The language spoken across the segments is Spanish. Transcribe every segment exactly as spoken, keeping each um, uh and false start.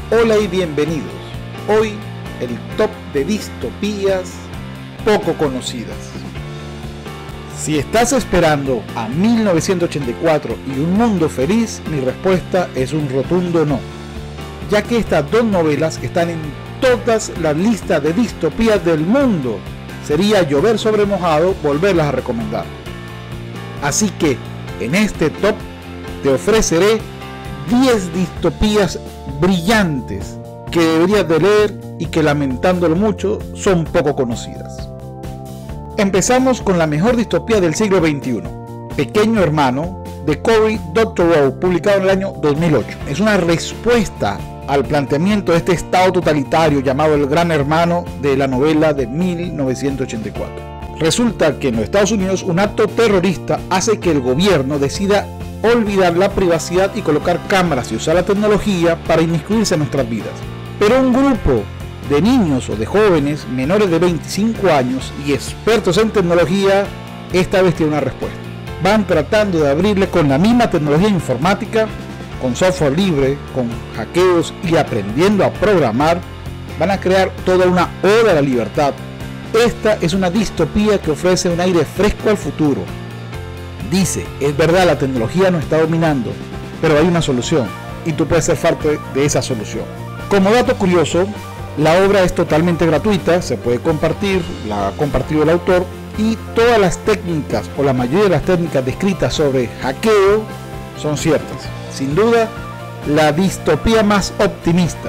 Hola y bienvenidos. Hoy el top de distopías poco conocidas. Si estás esperando a mil novecientos ochenta y cuatro y un mundo feliz, mi respuesta es un rotundo no, ya que estas dos novelas están en todas las listas de distopías del mundo. Sería llover sobre mojado volverlas a recomendar. Así que en este top te ofreceré diez distopías brillantes que deberías de leer y que, lamentándolo mucho, son poco conocidas. Empezamos con la mejor distopía del siglo veintiuno, Pequeño Hermano, de Cory Doctorow, publicado en el año dos mil ocho. Es una respuesta al planteamiento de este estado totalitario llamado el Gran Hermano de la novela de mil novecientos ochenta y cuatro. Resulta que en los Estados Unidos un acto terrorista hace que el gobierno decida olvidar la privacidad y colocar cámaras y usar la tecnología para inmiscuirse en nuestras vidas. Pero un grupo de niños o de jóvenes menores de veinticinco años y expertos en tecnología esta vez tiene una respuesta. Van tratando de abrirle con la misma tecnología informática, con software libre, con hackeos y aprendiendo a programar, van a crear toda una oda a la libertad. Esta es una distopía que ofrece un aire fresco al futuro. Dice, es verdad, la tecnología nos está dominando, pero hay una solución y tú puedes ser parte de esa solución. Como dato curioso, la obra es totalmente gratuita, se puede compartir, la ha compartido el autor, y todas las técnicas o la mayoría de las técnicas descritas sobre hackeo son ciertas. Sin duda, la distopía más optimista,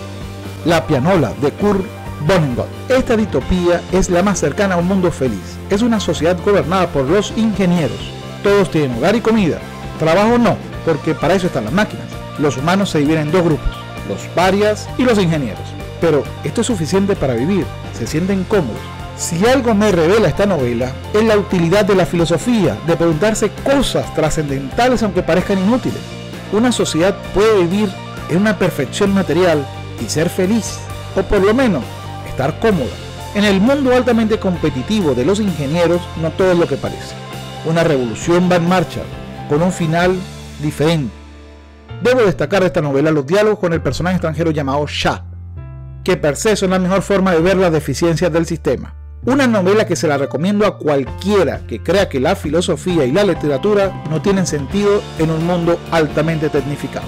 La pianola, de Kurt Vonnegut. Esta distopía es la más cercana a un mundo feliz. Es una sociedad gobernada por los ingenieros. Todos tienen hogar y comida. Trabajo no, porque para eso están las máquinas. Los humanos se dividen en dos grupos, los parias y los ingenieros. Pero esto es suficiente para vivir, se sienten cómodos. Si algo me revela esta novela, es la utilidad de la filosofía, de preguntarse cosas trascendentales aunque parezcan inútiles. Una sociedad puede vivir en una perfección material y ser feliz, o por lo menos estar cómoda. En el mundo altamente competitivo de los ingenieros, no todo es lo que parece. Una revolución va en marcha, con un final diferente. Debo destacar de esta novela los diálogos con el personaje extranjero llamado Shah, que per se son la mejor forma de ver las deficiencias del sistema. Una novela que se la recomiendo a cualquiera que crea que la filosofía y la literatura no tienen sentido en un mundo altamente tecnificado.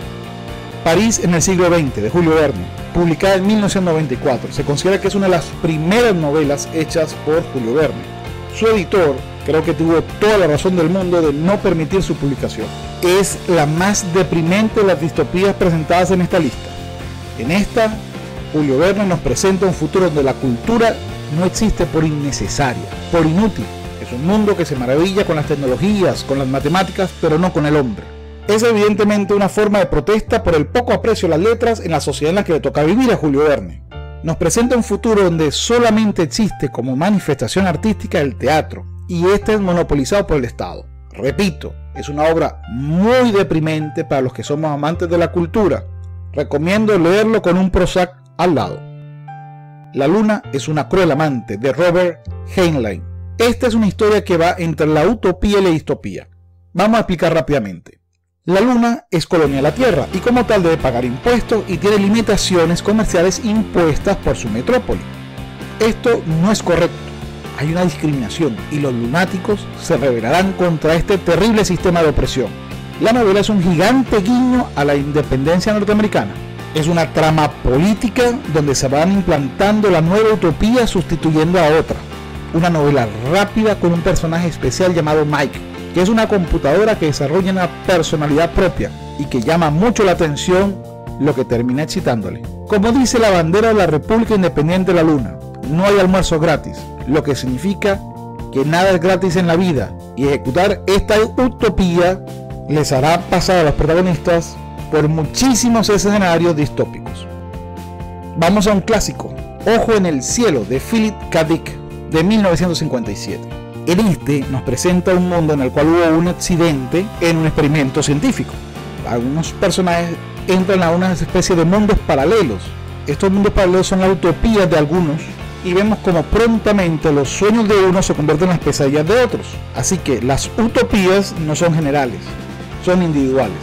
París en el siglo veinte, de Julio Verne, publicada en mil novecientos noventa y cuatro, se considera que es una de las primeras novelas hechas por Julio Verne. Su editor creo que tuvo toda la razón del mundo de no permitir su publicación. Es la más deprimente de las distopías presentadas en esta lista. En esta, Julio Verne nos presenta un futuro donde la cultura no existe por innecesaria, por inútil. Es un mundo que se maravilla con las tecnologías, con las matemáticas, pero no con el hombre. Es evidentemente una forma de protesta por el poco aprecio a las letras en la sociedad en la que le toca vivir a Julio Verne. Nos presenta un futuro donde solamente existe como manifestación artística el teatro, y este es monopolizado por el Estado. Repito, es una obra muy deprimente para los que somos amantes de la cultura. Recomiendo leerlo con un Prozac al lado. La luna es una cruel amante, de Robert Heinlein. Esta es una historia que va entre la utopía y la distopía. Vamos a explicar rápidamente. La luna es colonia de la Tierra y como tal debe pagar impuestos y tiene limitaciones comerciales impuestas por su metrópoli. Esto no es correcto. Hay una discriminación y los lunáticos se rebelarán contra este terrible sistema de opresión. La novela es un gigante guiño a la independencia norteamericana. Es una trama política donde se van implantando la nueva utopía sustituyendo a otra. Una novela rápida con un personaje especial llamado Mike, que es una computadora que desarrolla una personalidad propia y que llama mucho la atención, lo que termina excitándole. Como dice la bandera de la República Independiente de la Luna, no hay almuerzo gratis, lo que significa que nada es gratis en la vida, y ejecutar esta utopía les hará pasar a los protagonistas por muchísimos escenarios distópicos. Vamos a un clásico, Ojo en el cielo, de Philip K. Dick, de mil novecientos cincuenta y siete. En este nos presenta un mundo en el cual hubo un accidente en un experimento científico. Algunos personajes entran a una especie de mundos paralelos. Estos mundos paralelos son las utopías de algunos y vemos como prontamente los sueños de unos se convierten en las pesadillas de otros. Así que las utopías no son generales, son individuales.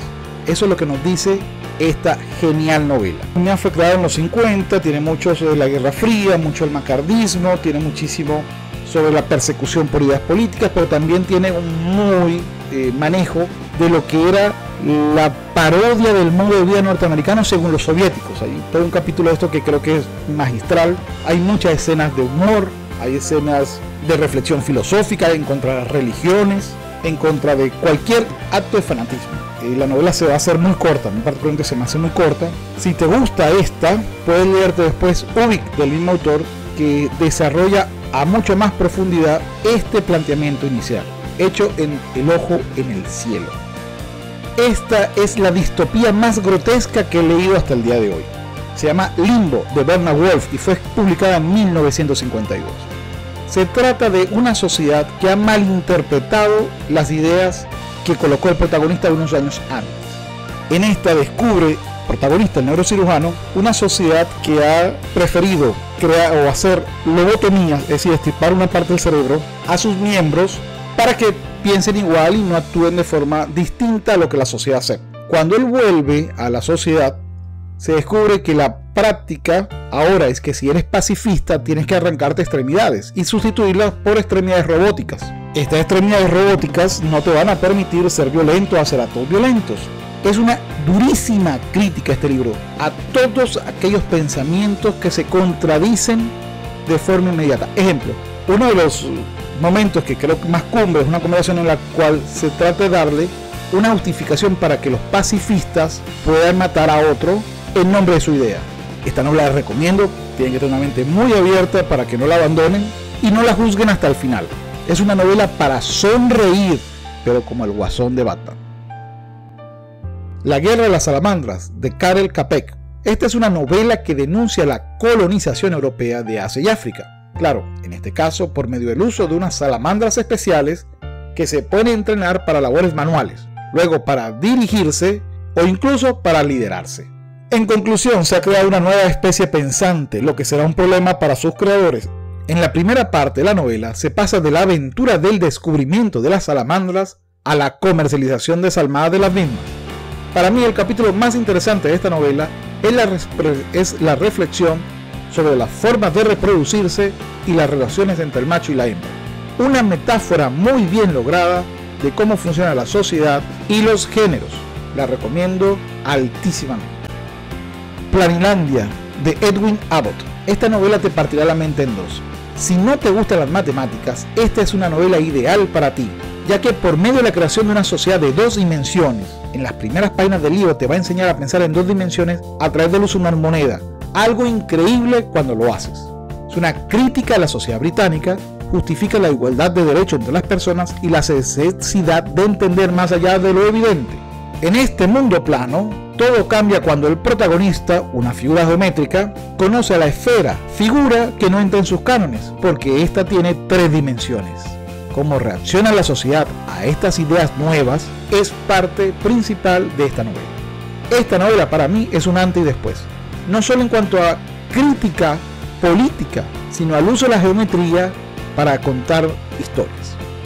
Eso es lo que nos dice esta genial novela. Fue creada en los cincuenta, tiene mucho sobre la Guerra Fría, mucho el macardismo, tiene muchísimo sobre la persecución por ideas políticas, pero también tiene un muy eh, manejo de lo que era la parodia del modo de vida norteamericano según los soviéticos. Hay todo un capítulo de esto que creo que es magistral. Hay muchas escenas de humor, hay escenas de reflexión filosófica en contra de las religiones, en contra de cualquier acto de fanatismo. Eh, la novela se va a hacer muy corta, en particularmente se me hace muy corta. Si te gusta esta, puedes leerte después Ubik, del mismo autor, que desarrolla a mucho más profundidad este planteamiento inicial, hecho en El ojo en el cielo. Esta es la distopía más grotesca que he leído hasta el día de hoy. Se llama Limbo, de Bernard Wolfe, y fue publicada en mil novecientos cincuenta y dos. Se trata de una sociedad que ha malinterpretado las ideas que colocó el protagonista unos años antes. En esta descubre, protagonista, el neurocirujano, una sociedad que ha preferido crear o hacer lobotomías, es decir, extirpar una parte del cerebro a sus miembros para que piensen igual y no actúen de forma distinta a lo que la sociedad hace. Cuando él vuelve a la sociedad, se descubre que la práctica ahora es que si eres pacifista tienes que arrancarte extremidades y sustituirlas por extremidades robóticas. Estas extremidades robóticas no te van a permitir ser violento o hacer actos violentos. Es una durísima crítica este libro a todos aquellos pensamientos que se contradicen de forma inmediata. Ejemplo, uno de los momentos que creo que más cumbre es una conversación en la cual se trata de darle una justificación para que los pacifistas puedan matar a otro en nombre de su idea. Esta novela la recomiendo, tienen que tener una mente muy abierta para que no la abandonen y no la juzguen hasta el final. Es una novela para sonreír, pero como el Guasón de Batman. La guerra de las salamandras, de Karel Čapek. Esta es una novela que denuncia la colonización europea de Asia y África. Claro, en este caso por medio del uso de unas salamandras especiales que se pueden entrenar para labores manuales, luego para dirigirse o incluso para liderarse. En conclusión, se ha creado una nueva especie pensante, lo que será un problema para sus creadores. En la primera parte de la novela se pasa de la aventura del descubrimiento de las salamandras a la comercialización desalmada de las mismas. Para mí el capítulo más interesante de esta novela es la, es la reflexión sobre las formas de reproducirse y las relaciones entre el macho y la hembra. Una metáfora muy bien lograda de cómo funciona la sociedad y los géneros. La recomiendo altísimamente. Planilandia, de Edwin Abbott. Esta novela te partirá la mente en dos. Si no te gustan las matemáticas, esta es una novela ideal para ti, ya que por medio de la creación de una sociedad de dos dimensiones, en las primeras páginas del libro te va a enseñar a pensar en dos dimensiones a través del uso de una moneda, algo increíble cuando lo haces. Es una crítica a la sociedad británica, justifica la igualdad de derechos entre las personas y la necesidad de entender más allá de lo evidente. En este mundo plano, todo cambia cuando el protagonista, una figura geométrica, conoce a la esfera, figura que no entra en sus cánones, porque ésta tiene tres dimensiones. Cómo reacciona la sociedad a estas ideas nuevas es parte principal de esta novela. Esta novela para mí es un antes y después, no solo en cuanto a crítica política, sino al uso de la geometría para contar historias.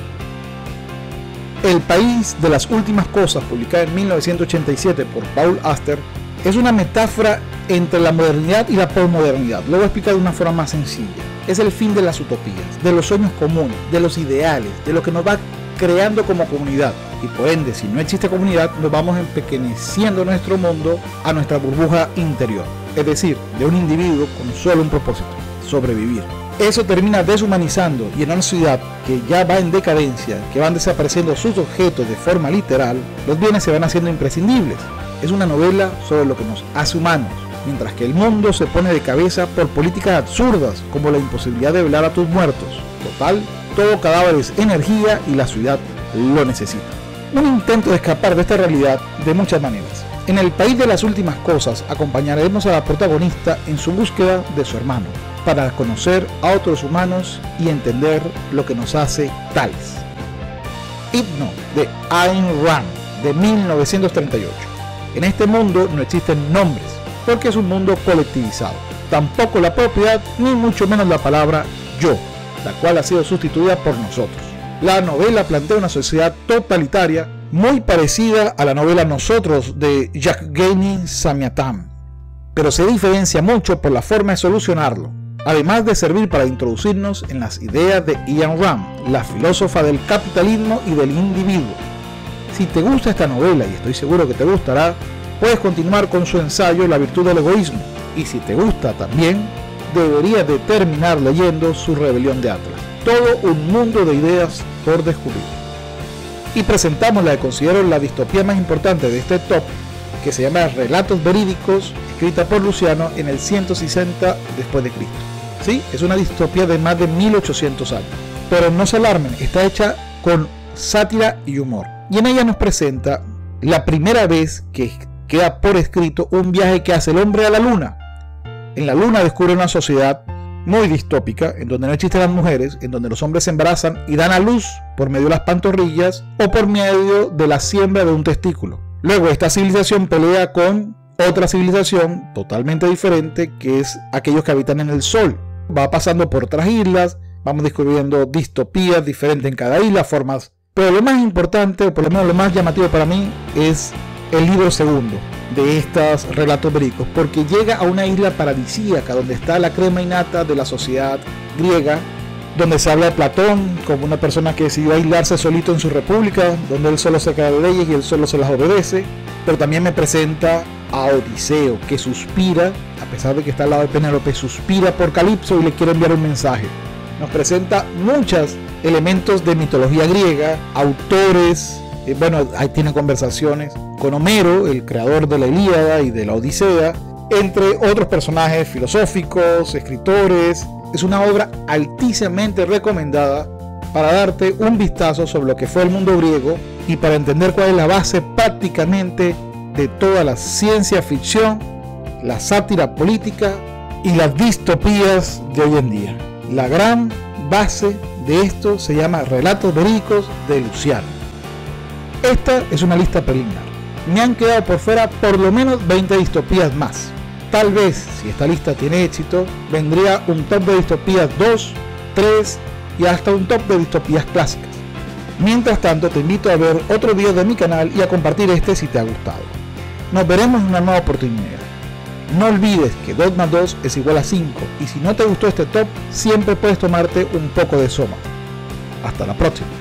El país de las últimas cosas, publicada en mil novecientos ochenta y siete por Paul Auster, es una metáfora entre la modernidad y la posmodernidad. Lo voy a explicar de una forma más sencilla. Es el fin de las utopías, de los sueños comunes, de los ideales, de lo que nos va creando como comunidad. Y por ende, si no existe comunidad, nos vamos empequeñeciendo nuestro mundo a nuestra burbuja interior. Es decir, de un individuo con solo un propósito: sobrevivir. Eso termina deshumanizando, y en una ciudad que ya va en decadencia, que van desapareciendo sus objetos de forma literal, los bienes se van haciendo imprescindibles. Es una novela sobre lo que nos hace humanos, mientras que el mundo se pone de cabeza por políticas absurdas como la imposibilidad de velar a tus muertos. Total, todo cadáver es energía y la ciudad lo necesita. Un intento de escapar de esta realidad de muchas maneras. En el país de las últimas cosas acompañaremos a la protagonista en su búsqueda de su hermano, para conocer a otros humanos y entender lo que nos hace tales. Hipno, de Ayn Rand, de mil novecientos treinta y ocho. En este mundo no existen nombres, porque es un mundo colectivizado. Tampoco la propiedad, ni mucho menos la palabra yo, la cual ha sido sustituida por nosotros. La novela plantea una sociedad totalitaria muy parecida a la novela Nosotros de Yevgeny Zamyatin, pero se diferencia mucho por la forma de solucionarlo, además de servir para introducirnos en las ideas de Ayn Rand, la filósofa del capitalismo y del individuo. Si te gusta esta novela, y estoy seguro que te gustará, puedes continuar con su ensayo La virtud del egoísmo, y si te gusta también, deberías de terminar leyendo Su rebelión de Atlas. Todo un mundo de ideas por descubrir. Y presentamos la que considero la distopía más importante de este top, que se llama Relatos verídicos, escrita por Luciano en el ciento sesenta después de Cristo. Sí, es una distopía de más de mil ochocientos años, pero no se alarmen, está hecha con sátira y humor, y en ella nos presenta la primera vez que queda por escrito un viaje que hace el hombre a la luna. En la luna descubre una sociedad muy distópica, en donde no existen las mujeres, en donde los hombres se embarazan y dan a luz por medio de las pantorrillas o por medio de la siembra de un testículo. Luego esta civilización pelea con otra civilización totalmente diferente, que es aquellos que habitan en el sol. Va pasando por otras islas, vamos descubriendo distopías diferentes en cada isla, formas. Pero lo más importante, o por lo menos lo más llamativo para mí, es el libro segundo de estos relatos verídicos, porque llega a una isla paradisíaca donde está la crema innata de la sociedad griega, donde se habla de Platón como una persona que decidió aislarse solito en su república, donde él solo se cae de leyes y él solo se las obedece. Pero también me presenta a Odiseo, que suspira, a pesar de que está al lado de Penélope, suspira por Calipso y le quiere enviar un mensaje. Nos presenta muchos elementos de mitología griega, autores, eh, bueno, ahí tiene conversaciones con Homero, el creador de la Ilíada y de la Odisea, entre otros personajes filosóficos, escritores. Es una obra altísimamente recomendada para darte un vistazo sobre lo que fue el mundo griego y para entender cuál es la base prácticamente de toda la ciencia ficción, la sátira política y las distopías de hoy en día. La gran base de esto se llama Relatos verídicos de Luciano. Esta es una lista preliminar. Me han quedado por fuera por lo menos veinte distopías más. Tal vez, si esta lista tiene éxito, vendría un top de distopías dos, tres y hasta un top de distopías clásicas. Mientras tanto, te invito a ver otro video de mi canal y a compartir este si te ha gustado. Nos veremos en una nueva oportunidad. No olvides que dos más dos es igual a cinco, y si no te gustó este top, siempre puedes tomarte un poco de soma. Hasta la próxima.